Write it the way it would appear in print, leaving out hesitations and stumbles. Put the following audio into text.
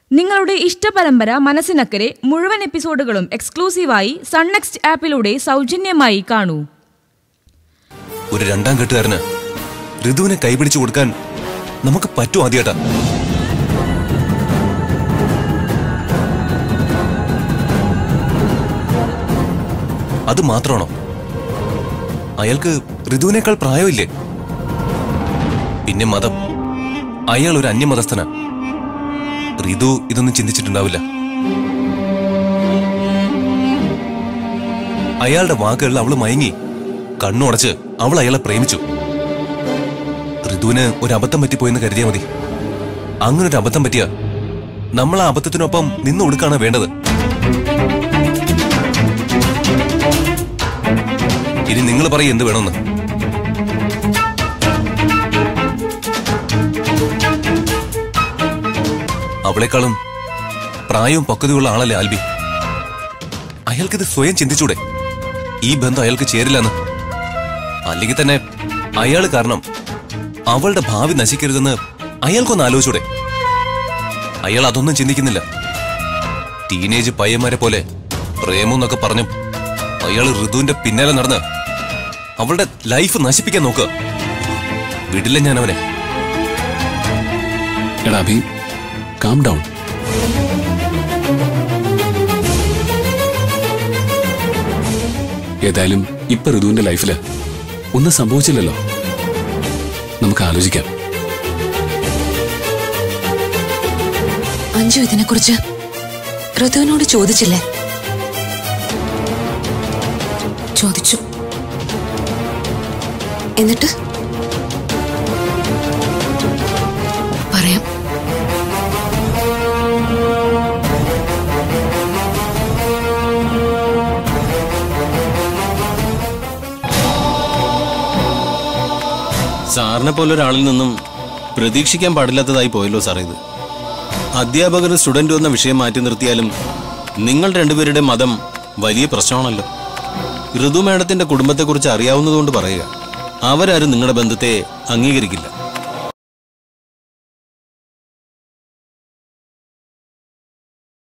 നിങ്ങളുടെ ഇഷ്ടപരമ്പര മനസ്സിനക്കരെ മുഴുവൻ എപ്പിസോഡുകളും എക്സ്ക്ലൂസീവായി sun next ആപ്പിലൂടെ സൗജന്യമായി കാണൂ. ഒരു രണ്ടാം കെട്ടുകാരന് ഋതുവിനെ കൈപിടിച്ചു കൊടുക്കാൻ നമുക്ക് പറ്റും ആദ്യേട്ടാ. അത് മാത്രമാണോ? അയാൾക്ക് ഋതുവിനേക്കാൾ പ്രായമില്ലേ? പിന്നെ മതം, അയാൾ ഒരു അന്യമതസ്ഥനാ. ഋതു ഇതൊന്നും ചിന്തിച്ചിട്ടുണ്ടാവില്ല. അയാളുടെ വാക്കുകളിൽ അവള് മയങ്ങി കണ്ണുടച്ച് അവൾ അയാളെ പ്രേമിച്ചു. ഋതുവിന് ഒരു അബദ്ധം പറ്റിപ്പോയെന്ന് കരുതിയാൽ മതി. അങ്ങനൊരു അബദ്ധം പറ്റിയ നമ്മൾ ആ അബദ്ധത്തിനൊപ്പം നിന്ന് കൊടുക്കാണ് വേണ്ടത്. ഇനി നിങ്ങൾ പറയും എന്ത് വേണമെന്ന്. അവളെക്കാളും പ്രായവും പക്വതയുള്ള ആളല്ലേ ആൽബി. അയാൾക്കിത് സ്വയം ചിന്തിച്ചൂടെ ഈ ബന്ധം അയാൾക്ക് ചേരില്ലെന്ന്? അല്ലെങ്കിൽ തന്നെ അയാൾ കാരണം അവളുടെ ഭാവി നശിക്കരുതെന്ന് അയാൾക്കൊന്ന് ആലോചിച്ചൂടെ? അയാൾ അതൊന്നും ചിന്തിക്കുന്നില്ല. ടീനേജ് പയ്യന്മാരെ പോലെ പ്രേമെന്നൊക്കെ പറഞ്ഞു അയാൾ ഋതുവിന്റെ പിന്നാലെ നടന്ന് അവളുടെ ലൈഫ് നശിപ്പിക്കാൻ നോക്കുക. വിടില്ല ഞാൻ അവനെ. എടാ അഭി, calm down. ഏതായാലും ഇപ്പൊ ഋതുവിന്റെ ലൈഫില് ഒന്നും സംഭവിച്ചില്ലല്ലോ. നമുക്ക് ആലോചിക്കാം. അഞ്ജു ഇതിനെക്കുറിച്ച് ഋതുവിനോട് ചോദിച്ചില്ലേ? ചോദിച്ചു. എന്നിട്ട് പറയാം. സാറിനെ പോലൊരാളിൽ നിന്നും പ്രതീക്ഷിക്കാൻ പാടില്ലാത്തതായി പോയല്ലോ സാർ ഇത്. അധ്യാപകരും സ്റ്റുഡൻറ്റും എന്ന വിഷയം മാറ്റി നിർത്തിയാലും നിങ്ങൾ രണ്ടുപേരുടെ മതം വലിയ പ്രശ്നമാണല്ലോ. ഋതു മാഡത്തിന്റെ കുടുംബത്തെക്കുറിച്ച് അറിയാവുന്നതുകൊണ്ട് പറയുക, അവരാരും നിങ്ങളുടെ ബന്ധത്തെ അംഗീകരിക്കില്ല.